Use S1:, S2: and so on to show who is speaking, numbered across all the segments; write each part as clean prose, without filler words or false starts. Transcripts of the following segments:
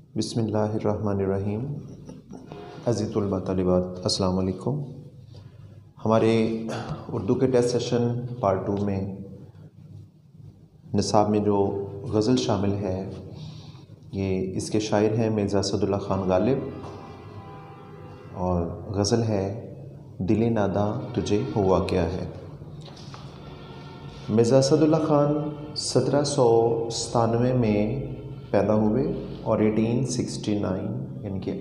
S1: बिस्मिल्लाहिर्रहमानिर्रहीम। अज़ीज़ तुलबा तालिबात, अस्सलाम वालेकुम। हमारे उर्दू के टेस्ट सेशन पार्ट 2 में निसाब में जो गज़ल शामिल है, ये इसके शायर हैं मिर्ज़ा असदुल्ला ख़ान गालिब और गज़ल है दिले नादा तुझे हुआ क्या है। मिर्ज़ा असदुल्ला ख़ान 1797 में पैदा हुए और 1869 यानी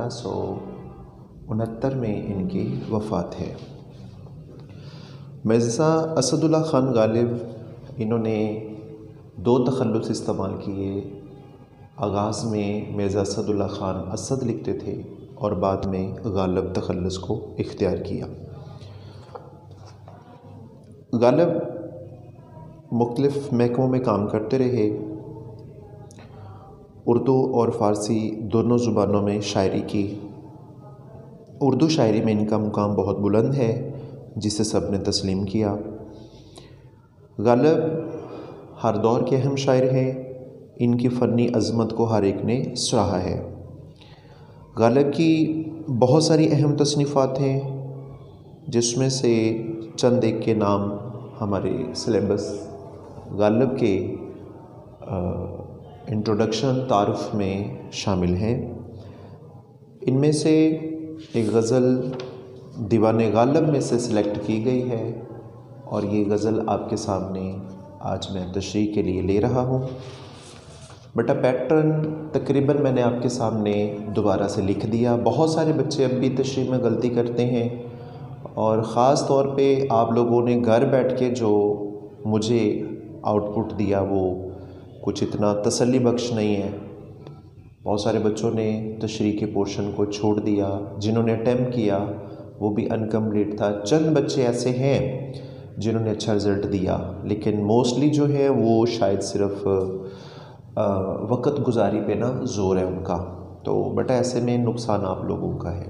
S1: 1869 में इनकी वफ़ात है। मिर्ज़ा असदुल्ला ख़ान गालिब इन्होंने 2 तख़ल्लुस इस्तेमाल किए। आगाज़ में मिर्ज़ा असदुल्ला ख़ान असद लिखते थे और बाद में गालिब तख़ल्लुस को इख्तियार किया। गालिब मुख्तलिफ़ महकमों में काम करते रहे। उर्दू और फ़ारसी दोनों ज़ुबानों में शायरी की। उर्दू शायरी में इनका मुकाम बहुत बुलंद है, जिसे सब ने तस्लीम किया। गालिब हर दौर के अहम शायर हैं। इनकी फ़नी अज़मत को हर एक ने सराहा है। गालिब की बहुत सारी अहम तसनीफ़ात हैं, जिसमें से चंद एक के नाम हमारे सिलेबस गालिब के इंट्रोडक्शन तारुफ़ में शामिल हैं। इनमें से एक गज़ल दीवाने गालिब में से सिलेक्ट की गई है और ये गज़ल आपके सामने आज मैं तशरीह के लिए ले रहा हूँ। बटा पैटर्न तकरीबन मैंने आपके सामने दोबारा से लिख दिया। बहुत सारे बच्चे अब भी तशरीह में गलती करते हैं और ख़ास तौर पे आप लोगों ने घर बैठ के जो मुझे आउटपुट दिया वो कुछ इतना तसल्ली बख्श नहीं है। बहुत सारे बच्चों ने तशरीह के पोर्शन को छोड़ दिया। जिन्होंने अटैम्प्ट किया वो भी अनकम्प्लीट था। चंद बच्चे ऐसे हैं जिन्होंने अच्छा रिज़ल्ट दिया, लेकिन मोस्टली जो है वो शायद सिर्फ वक़्त गुजारी पे ना ज़ोर है उनका। तो बेटा ऐसे में नुकसान आप लोगों का है।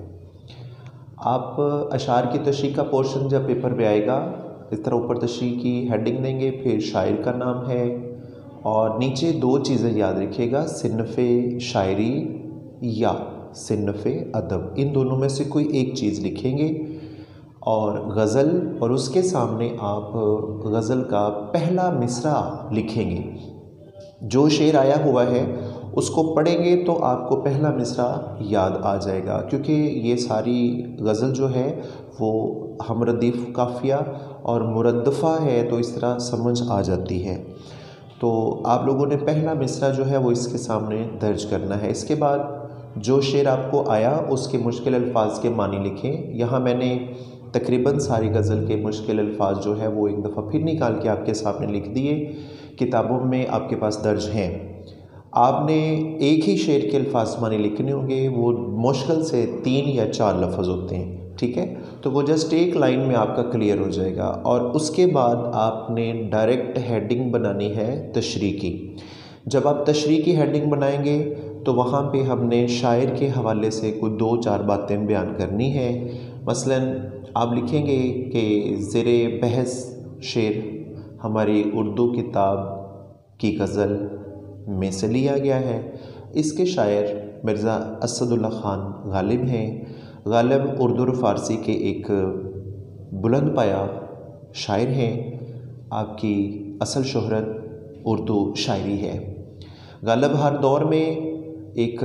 S1: आप अशार की तशरीह का पोर्शन जब पेपर पे आएगा, इस तरह ऊपर तशरीह की हेडिंग देंगे, फिर शायर का नाम है और नीचे 2 चीज़ें याद रखिएगा, सिन्फ़े शायरी या सिन्फ़े अदब। इन दोनों में से कोई एक चीज़ लिखेंगे और गज़ल, और उसके सामने आप गज़ल का पहला मिसरा लिखेंगे। जो शेर आया हुआ है उसको पढ़ेंगे तो आपको पहला मिसरा याद आ जाएगा, क्योंकि ये सारी गज़ल जो है वो हमरदीफ़ काफ़िया और मुरद्दफ़ा है, तो इस तरह समझ आ जाती है। तो आप लोगों ने पहला मिसरा जो है वो इसके सामने दर्ज करना है। इसके बाद जो शेर आपको आया उसके मुश्किल अल्फाज के मानी लिखें। यहाँ मैंने तकरीबन सारी गज़ल के मुश्किल अल्फाज जो है वो एक दफ़ा फिर निकाल के आपके सामने लिख दिए। किताबों में आपके पास दर्ज हैं। आपने एक ही शेर के अल्फाज मानी लिखने होंगे। वो मुश्किल से 3 या 4 लफ्ज़ होते हैं, ठीक है। तो वो जस्ट एक लाइन में आपका क्लियर हो जाएगा और उसके बाद आपने डायरेक्ट हेडिंग बनानी है तशरीह की। जब आप तशरीह की हेडिंग बनाएंगे तो वहाँ पे हमने शायर के हवाले से कुछ 2-4 बातें बयान करनी है। मसलन आप लिखेंगे कि ज़ेरे बहस शेर हमारी उर्दू किताब की गज़ल में से लिया गया है। इसके शायर मिर्ज़ा असदुल्ला ख़ान गालिब हैं। गालिब उर्दू और फ़ारसी के एक बुलंद पाया शायर हैं। आपकी असल शोहरत उर्दू शायरी है। गालिब हर दौर में एक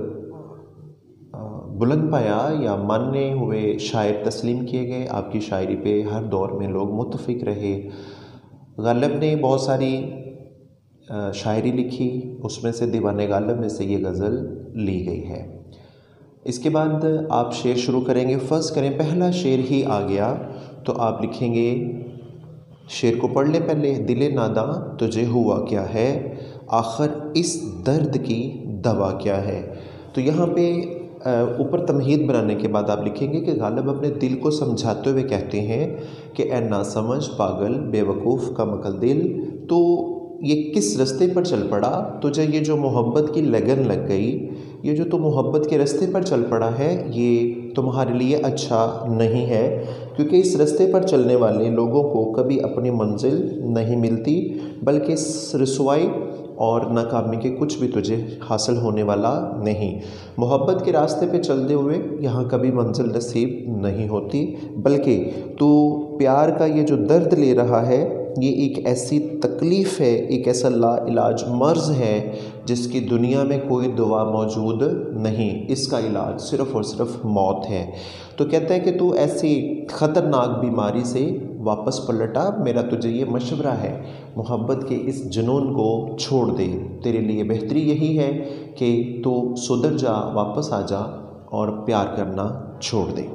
S1: बुलंद पाया या माने हुए शायर तस्लीम किए गए। आपकी शायरी पे हर दौर में लोग मुत्तफ़िक़ रहे। गालिब ने बहुत सारी शायरी लिखी, उसमें से दीवाने गालिब में से ये गज़ल ली गई है। इसके बाद आप शेर शुरू करेंगे। फ़र्ज़ करें पहला शेर ही आ गया तो आप लिखेंगे, शेर को पढ़ ले पहले। दिले नादा तुझे हुआ क्या है, आखिर इस दर्द की दवा क्या है। तो यहाँ पे ऊपर तमहीद बनाने के बाद आप लिखेंगे कि गालिब अपने दिल को समझाते हुए कहते हैं कि ए नासमझ पागल बेवकूफ़ का मकल दिल, तो ये किस रास्ते पर चल पड़ा, तुझे ये जो मोहब्बत की लगन लग गई, ये जो तो मोहब्बत के रास्ते पर चल पड़ा है, ये तुम्हारे लिए अच्छा नहीं है, क्योंकि इस रास्ते पर चलने वाले लोगों को कभी अपनी मंजिल नहीं मिलती, बल्कि रसवाई और नाकामी के कुछ भी तुझे हासिल होने वाला नहीं। मोहब्बत के रास्ते पे चलते हुए यहाँ कभी मंजिल नसीब नहीं होती, बल्कि तू प्यार का ये जो दर्द ले रहा है ये एक ऐसी तकलीफ़ है, एक ऐसा लाइलाज मर्ज़ है जिसकी दुनिया में कोई दवा मौजूद नहीं। इसका इलाज सिर्फ़ और सिर्फ मौत है। तो कहता है कि तू ऐसी ख़तरनाक बीमारी से वापस पलटा, मेरा तुझे ये मशवरा है, मोहब्बत के इस जुनून को छोड़ दे। तेरे लिए बेहतरी यही है कि तू सुधर जा, वापस आ जा और प्यार करना छोड़ दे।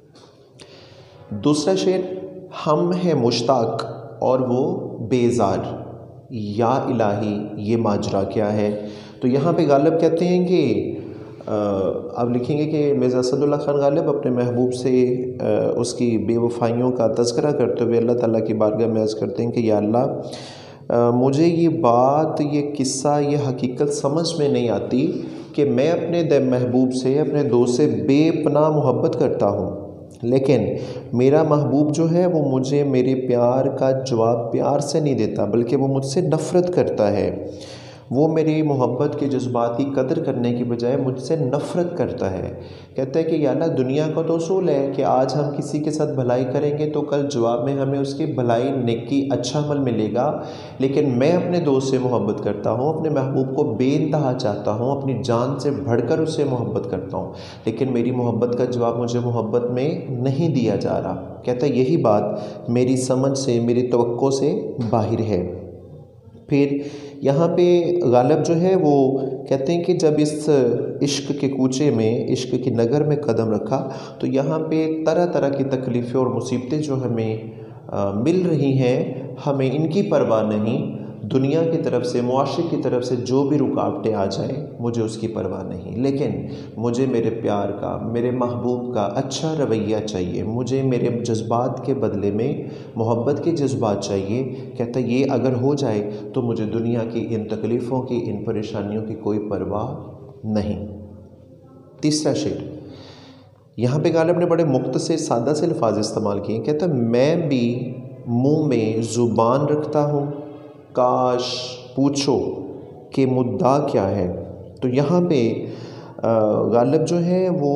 S1: दूसरा शेर, हम हैं मुश्ताक और वो बेजार, या इलाही ये माजरा क्या है। तो यहाँ पे गालिब कहते हैं कि आप लिखेंगे कि मिर्ज़ा असदुल्ला खान गालिब अपने महबूब से उसकी बेवफाइयों का तज़किरा करते हुए अल्लाह ताला की बारगाह में अर्ज़ करते हैं कि या अल्लाह, मुझे ये बात, ये किस्सा, ये हकीकत समझ में नहीं आती कि मैं अपने महबूब से, अपने दोस्त से बेपनाह मोहब्बत करता हूँ, लेकिन मेरा महबूब जो है वो मुझे मेरे प्यार का जवाब प्यार से नहीं देता, बल्कि वो मुझसे नफ़रत करता है। वो मेरी मोहब्बत के जज्बात की कदर करने की बजाय मुझसे नफ़रत करता है। कहता है कि या अल्लाह, दुनिया का तो उसूल है कि आज हम किसी के साथ भलाई करेंगे तो कल जवाब में हमें उसकी भलाई, नेकी, अच्छा अमल मिलेगा, लेकिन मैं अपने दोस्त से मोहब्बत करता हूँ, अपने महबूब को बेइंतहा चाहता हूँ, अपनी जान से बढ़कर उससे मोहब्बत करता हूँ, लेकिन मेरी मोहब्बत का जवाब मुझे मोहब्बत में नहीं दिया जा रहा। कहता है यही बात मेरी समझ से, मेरी तवक्को से बाहर है। फिर यहाँ पे गालिब जो है वो कहते हैं कि जब इस इश्क के कूचे में, इश्क की नगर में कदम रखा तो यहाँ पे तरह तरह की तकलीफ़ें और मुसीबतें जो हमें मिल रही हैं, हमें इनकी परवाह नहीं। दुनिया की तरफ से, मुआशरे की तरफ से जो भी रुकावटें आ जाएं, मुझे उसकी परवाह नहीं, लेकिन मुझे मेरे प्यार का, मेरे महबूब का अच्छा रवैया चाहिए, मुझे मेरे जज्बात के बदले में मोहब्बत के जज्बात चाहिए। कहता ये अगर हो जाए तो मुझे दुनिया की इन तकलीफ़ों की, इन परेशानियों की कोई परवाह नहीं। तीसरा शेर, यहाँ पे गालिब ने बड़े मुख्तसर सादा से अल्फाज इस्तेमाल किए। कहता मैं भी मुँह में ज़ुबान रखता हूँ, काश पूछो कि मुद्दा क्या है। तो यहाँ पे गालिब जो है वो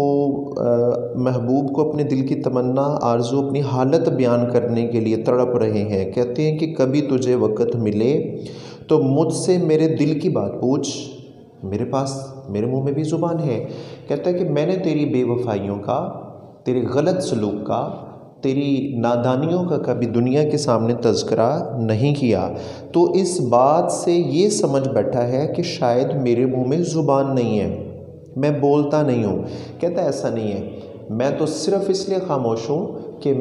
S1: महबूब को अपने दिल की तमन्ना, आरज़ू, अपनी हालत बयान करने के लिए तड़प रहे हैं। कहते हैं कि कभी तुझे वक़्त मिले तो मुझसे मेरे दिल की बात पूछ, मेरे पास, मेरे मुंह में भी ज़ुबान है। कहता है कि मैंने तेरी बेवफाइयों का, तेरे गलत सलूक का, तेरी नादानियों का कभी दुनिया के सामने तज़किरा नहीं किया, तो इस बात से ये समझ बैठा है कि शायद मेरे मुंह में ज़ुबान नहीं है, मैं बोलता नहीं हूँ। कहता ऐसा नहीं है, मैं तो सिर्फ़ इसलिए खामोश हूँ कि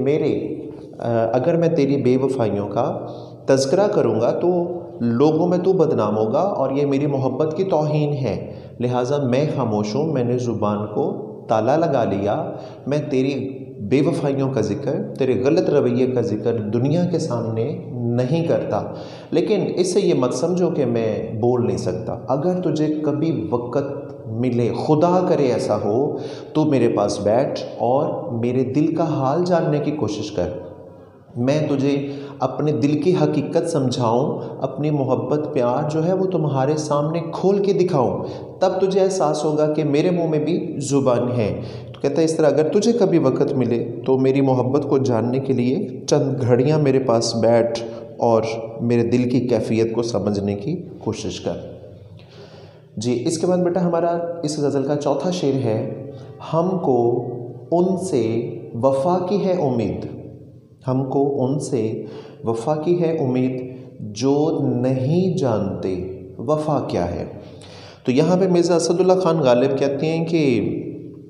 S1: अगर मैं तेरी बेवफाइयों का तज़किरा करूँगा तो लोगों में तू बदनाम होगा और ये मेरी मोहब्बत की तौहीन है, लिहाजा मैं खामोश हूँ, मैंने ज़ुबान को ताला लगा लिया। मैं तेरी बेवफाइयों का ज़िक्र, तेरे गलत रवैये का ज़िक्र दुनिया के सामने नहीं करता, लेकिन इससे ये मत समझो कि मैं बोल नहीं सकता। अगर तुझे कभी वक़्त मिले, खुदा करे ऐसा हो, तो मेरे पास बैठ और मेरे दिल का हाल जानने की कोशिश कर। मैं तुझे अपने दिल की हकीकत समझाऊं, अपनी मोहब्बत, प्यार जो है वो तुम्हारे सामने खोल के दिखाऊं, तब तुझे एहसास होगा कि मेरे मुंह में भी ज़ुबान है। तो कहता है इस तरह अगर तुझे कभी वक़्त मिले तो मेरी मोहब्बत को जानने के लिए चंद घड़ियां मेरे पास बैठ और मेरे दिल की कैफियत को समझने की कोशिश कर। जी, इसके बाद बेटा हमारा इस गज़ल का चौथा शेर है, हमको उनसे वफ़ा की है उम्मीद, हमको उनसे वफ़ा की है उम्मीद जो नहीं जानते वफ़ा क्या है। तो यहाँ पे मिर्ज़ा असदुल्ला खान गालिब कहते हैं कि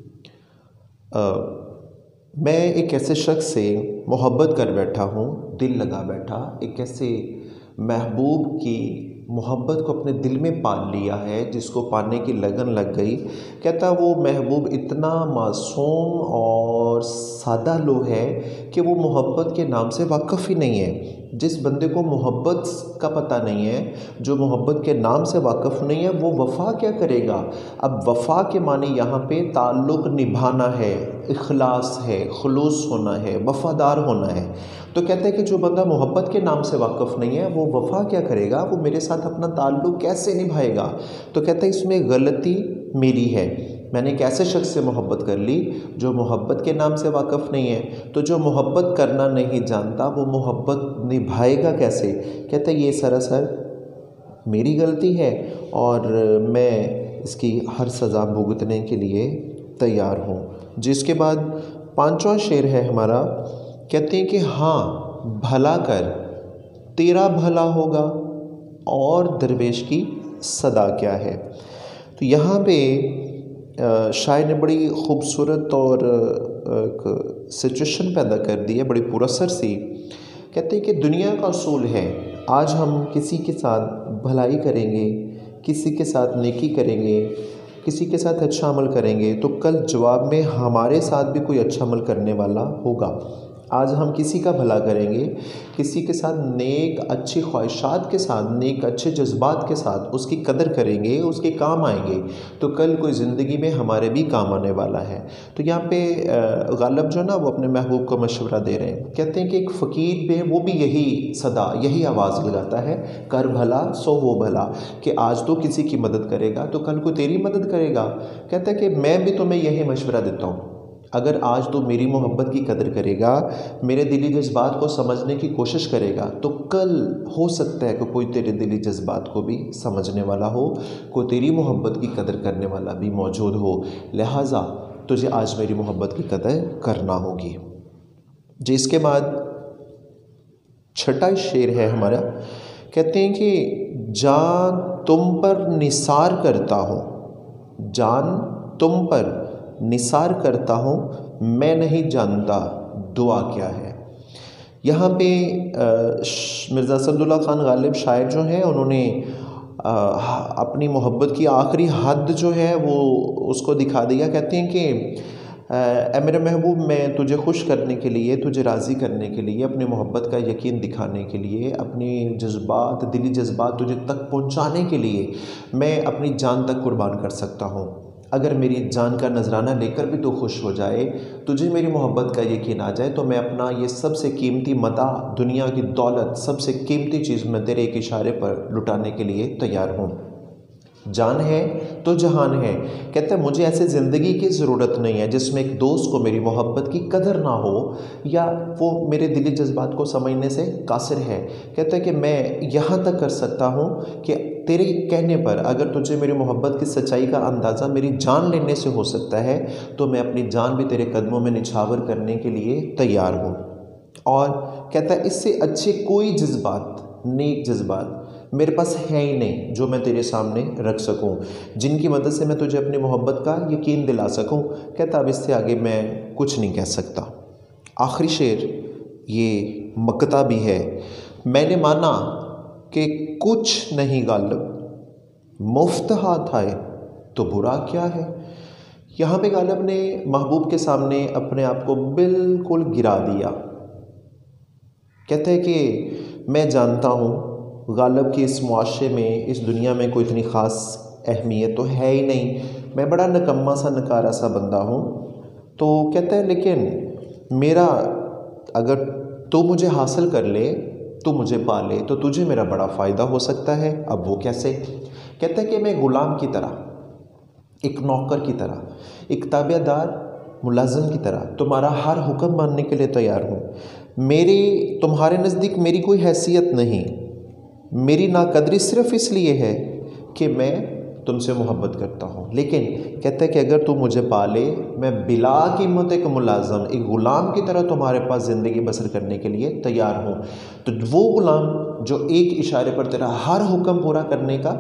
S1: मैं एक ऐसे शख्स से मोहब्बत कर बैठा हूँ, दिल लगा बैठा, एक ऐसे महबूब की मोहब्बत को अपने दिल में पाल लिया है जिसको पाने की लगन लग गई। कहता वो महबूब इतना मासूम और सादा लो है कि वो मोहब्बत के नाम से वाकिफ़ ही नहीं है। जिस बंदे को मोहब्बत का पता नहीं है, जो मोहब्बत के नाम से वाकिफ़ नहीं है, वो वफ़ा क्या करेगा। अब वफ़ा के माने यहाँ पे ताल्लुक़ निभाना है, इखलास है, खुलूस होना है, वफ़ादार होना है। तो कहते हैं कि जो बंदा मोहब्बत के नाम से वाकिफ़ नहीं है वो वफ़ा क्या करेगा, वो मेरे साथ अपना ताल्लुक़ कैसे निभाएगा। तो कहते हैं इसमें गलती मेरी है, मैंने एक ऐसे शख्स से मोहब्बत कर ली जो मोहब्बत के नाम से वाकिफ़ नहीं है। तो जो मोहब्बत करना नहीं जानता वो मोहब्बत निभाएगा कैसे। कहते हैं ये सरासर मेरी गलती है और मैं इसकी हर सज़ा भुगतने के लिए तैयार हूँ। जिसके बाद 5वां शेर है हमारा, कहते हैं कि हाँ भला कर तेरा भला होगा और दरवेश की सदा क्या है। तो यहाँ पे शायर ने बड़ी ख़ूबसूरत और एक सिचुएशन पैदा कर दी है, बड़ी पुरअसर सी। कहते हैं कि दुनिया का असूल है, आज हम किसी के साथ भलाई करेंगे, किसी के साथ नेकी करेंगे, किसी के साथ अच्छा अमल करेंगे तो कल जवाब में हमारे साथ भी कोई अच्छा अमल करने वाला होगा। आज हम किसी का भला करेंगे, किसी के साथ नेक अच्छी ख्वाहिशात के साथ, नेक अच्छे जज्बात के साथ उसकी कदर करेंगे, उसके काम आएंगे तो कल कोई ज़िंदगी में हमारे भी काम आने वाला है। तो यहाँ पे गालिब जो ना वो अपने महबूब को मशवरा दे रहे हैं। कहते हैं कि एक फ़कीर भी है, वो भी यही सदा, यही आवाज़ लगाता है, कर भला सो वो भला, कि आज तो किसी की मदद करेगा तो कल को तेरी मदद करेगा। कहता है कि मैं भी तुम्हें यही मशवरा देता हूँ, अगर आज तो मेरी मोहब्बत की कदर करेगा, मेरे दिली जज्बात को समझने की कोशिश करेगा तो कल हो सकता है कि कोई तेरे दिली जज्बात को भी समझने वाला हो, कोई तेरी मोहब्बत की कदर करने वाला भी मौजूद हो। लिहाजा तुझे आज मेरी मोहब्बत की कदर करना होगी। जिसके बाद 6वां शेर है हमारा, कहते हैं कि जान तुम पर निसार करता हूँ, जान तुम पर निसार करता हूँ, मैं नहीं जानता दुआ क्या है। यहाँ पे मिर्ज़ा असदुल्ला ख़ान गालिब शायर जो हैं उन्होंने अपनी मोहब्बत की आखिरी हद जो है वो उसको दिखा दिया। कहते हैं कि ए मेरे महबूब, मैं तुझे खुश करने के लिए, तुझे राज़ी करने के लिए, अपनी मोहब्बत का यकीन दिखाने के लिए, अपनी जज्बात, दिली जज्बात तुझे तक पहुँचाने के लिए मैं अपनी जान तक कुर्बान कर सकता हूँ। अगर मेरी जान का नजराना लेकर भी तो खुश हो जाए, तुझे मेरी मोहब्बत का यकीन आ जाए तो मैं अपना ये सबसे कीमती मता, दुनिया की दौलत, सबसे कीमती चीज़ मैं तेरे एक इशारे पर लुटाने के लिए तैयार हूँ। जान है तो जहान है। कहते हैं मुझे ऐसे ज़िंदगी की ज़रूरत नहीं है जिसमें एक दोस्त को मेरी मोहब्बत की कदर ना हो या वो मेरे दिली जज्बात को समझने से कासिर है। कहता है कि मैं यहाँ तक कर सकता हूँ कि तेरे कहने पर अगर तुझे मेरी मोहब्बत की सच्चाई का अंदाज़ा मेरी जान लेने से हो सकता है तो मैं अपनी जान भी तेरे कदमों में निछावर करने के लिए तैयार हूँ। और कहता है इससे अच्छे कोई जज्बात, नेक जज्बात मेरे पास है ही नहीं जो मैं तेरे सामने रख सकूं, जिनकी मदद से मैं तुझे अपनी मोहब्बत का यकीन दिला सकूं। कहता अब इससे आगे मैं कुछ नहीं कह सकता। आखिरी शेर ये मकता भी है, मैंने माना कि कुछ नहीं गालिब, मुफ्त हाथ आए तो बुरा क्या है। यहाँ पे गालिब ने महबूब के सामने अपने आप को बिल्कुल गिरा दिया। कहते हैं कि मैं जानता हूँ गालिब की इस मुआशरे में, इस दुनिया में कोई इतनी ख़ास अहमियत तो है ही नहीं, मैं बड़ा नकम्मा सा नकारा सा बंदा हूँ। तो कहता है लेकिन मेरा, अगर तू मुझे हासिल कर ले, तू मुझे पा ले तो तुझे मेरा बड़ा फ़ायदा हो सकता है। अब वो कैसे। कहता है कि मैं ग़ुलाम की तरह, एक नौकर की तरह, एक ताबेदार मुलाजिम की तरह तुम्हारा हर हुक्म मानने के लिए तैयार हूँ। मेरी तुम्हारे नज़दीक मेरी कोई हैसियत नहीं, मेरी नाकदरी सिर्फ़ इसलिए है कि मैं तुमसे मोहब्बत करता हूँ। लेकिन कहता है कि अगर तू मुझे पाले, मैं बिला कीमत एक मुलाज़म, एक ग़ुलाम की तरह तुम्हारे पास ज़िंदगी बसर करने के लिए तैयार हूँ। तो वो ग़ुलाम जो एक इशारे पर तेरा हर हुक्म पूरा करने का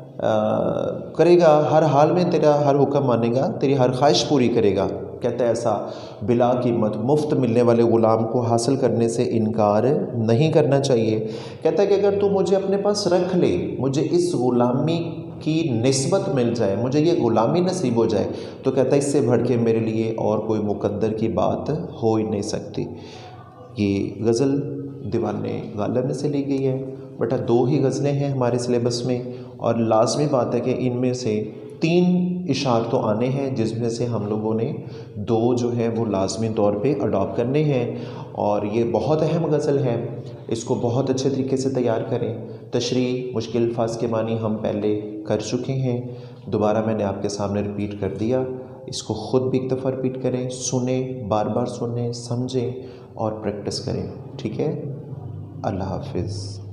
S1: करेगा, हर हाल में तेरा हर हुक्म मानेगा, तेरी हर ख्वाहिश पूरी करेगा। कहता है ऐसा बिला कीमत मुफ्त मिलने वाले ग़ुलाम को हासिल करने से इनकार नहीं करना चाहिए। कहता है कि अगर तू मुझे अपने पास रख ले, मुझे इस ग़ुलामी की निस्बत मिल जाए, मुझे ये ग़ुलामी नसीब हो जाए, तो कहता है इससे बढ़ के मेरे लिए और कोई मुकद्दर की बात हो ही नहीं सकती। ये गज़ल दीवाने गालिब में से ली गई है। बेटा 2 ही गज़लें हैं हमारे सिलेबस में और लाजमी बात है कि इनमें से 3 इशार तो आने हैं, जिसमें से हम लोगों ने 2 जो है वो लाजमी तौर पे अडॉप्ट करने हैं। और ये बहुत अहम गज़ल है, इसको बहुत अच्छे तरीके से तैयार करें। तशरीह मुश्किल अल्फाज के मानी हम पहले कर चुके हैं, दोबारा मैंने आपके सामने रिपीट कर दिया। इसको ख़ुद भी एक दफ़ा रिपीट करें, सुने, बार बार सुने, समझें और प्रैक्टिस करें। ठीक है, अल्लाह हाफिज़।